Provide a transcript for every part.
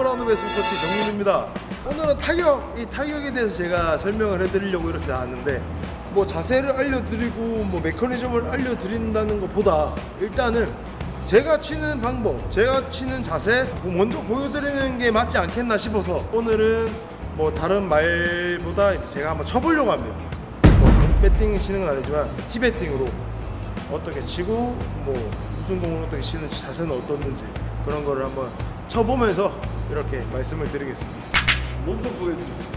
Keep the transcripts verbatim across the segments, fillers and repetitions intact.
홈그라운드 베이스볼 코치 정민우입니다. 오늘은 타격, 이 타격에 대해서 제가 설명을 해드리려고 이렇게 나왔는데, 뭐 자세를 알려드리고 뭐 메커니즘을 알려드린다는 것보다 일단은 제가 치는 방법, 제가 치는 자세 먼저 보여드리는 게 맞지 않겠나 싶어서 오늘은 뭐 다른 말보다 이제 제가 한번 쳐보려고 합니다. 뭐 배팅 치는 건 아니지만 티배팅으로 어떻게 치고 뭐 무슨 공을 어떻게 치는지 자세는 어떻는지 그런 거를 한번 쳐보면서 이렇게 말씀을 드리겠습니다. 몸좀 보겠습니다.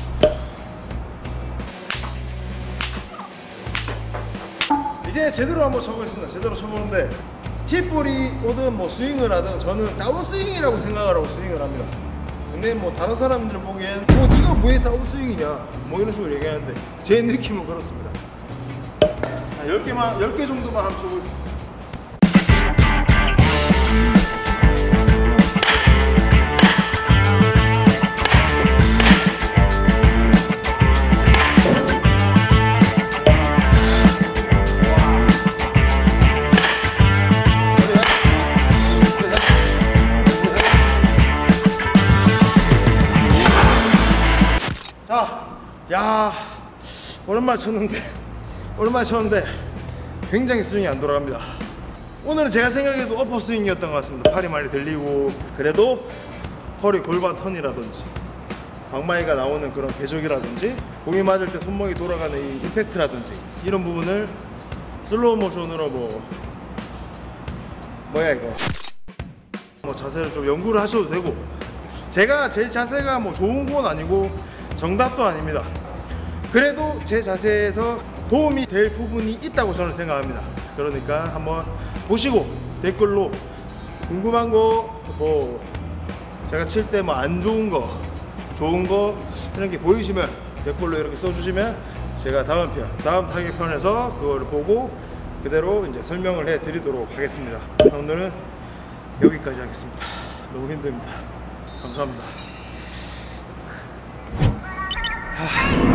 이제 제대로 한번 쳐보겠습니다. 제대로 쳐보는데 팁볼이 오든 뭐 스윙을 하든 저는 다운스윙이라고 생각을 하고 스윙을 합니다. 근데 뭐 다른 사람들 보기엔 뭐 네가 왜 다운스윙이냐 뭐 이런 식으로 얘기하는데 제 느낌은 그렇습니다. 한 열 개만, 열 개 정도만 한번 쳐보겠습니다. 자, 야, 오랜만에 쳤는데 오랜만에 쳤는데 굉장히 스윙이 안 돌아갑니다. 오늘은 제가 생각해도 어퍼 스윙이었던 것 같습니다. 팔이 많이 들리고 그래도 허리 골반 턴이라든지 방망이가 나오는 그런 궤적이라든지 공이 맞을 때 손목이 돌아가는 이 임팩트라든지 이런 부분을 슬로우 모션으로 뭐 뭐야 이거 뭐 자세를 좀 연구를 하셔도 되고, 제가 제 자세가 뭐 좋은 건 아니고 정답도 아닙니다. 그래도 제 자세에서 도움이 될 부분이 있다고 저는 생각합니다. 그러니까 한번 보시고 댓글로 궁금한 거 뭐 제가 칠 때 뭐 안 좋은 거 좋은 거 이런 게 보이시면 댓글로 이렇게 써주시면 제가 다음 편 다음 타격 편에서 그걸 보고 그대로 이제 설명을 해 드리도록 하겠습니다. 오늘은 여기까지 하겠습니다. 너무 힘듭니다. 감사합니다. 하...